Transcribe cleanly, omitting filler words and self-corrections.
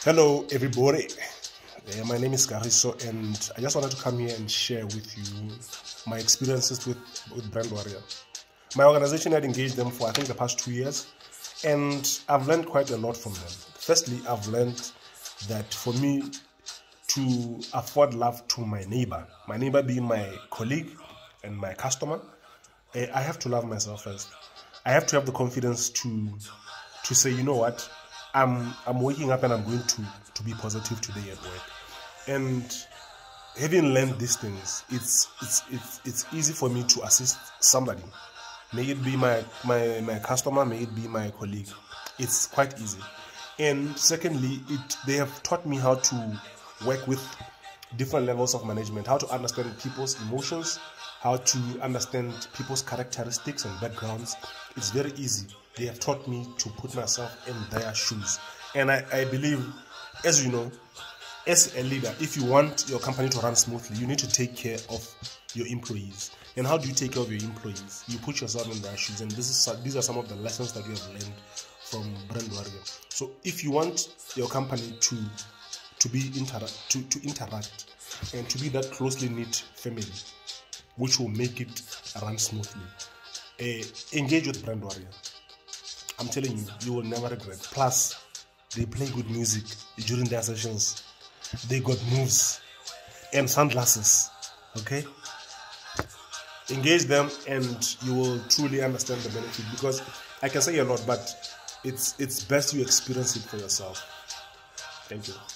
Hello everybody, my name is Kagiso and I just wanted to come here and share with you my experiences with Brand Warrior. My organization had engaged them for I think the past 2 years and I've learned quite a lot from them. Firstly, I've learned that for me to afford love to my neighbor being my colleague and my customer, I have to love myself first. I have to have the confidence to say, you know what, I'm waking up and I'm going to be positive today at work. And having learned these things, it's easy for me to assist somebody. May it be my customer, may it be my colleague. It's quite easy. And secondly, they have taught me how to work with different levels of management, how to understand people's emotions, how to understand people's characteristics and backgrounds. It's very easy. They have taught me to put myself in their shoes. And I believe, as you know, as a leader, if you want your company to run smoothly, you need to take care of your employees. And how do you take care of your employees? You put yourself in their shoes. And these are some of the lessons that we have learned from Brand Warrior. So if you want your company to interact and to be that closely knit family, which will make it run smoothly, engage with Brand Warrior. I'm telling you, you will never regret. Plus, they play good music during their sessions. They got moves and sunglasses. Okay? Engage them and you will truly understand the benefit, because I can say a lot, but it's best you experience it for yourself. Thank you.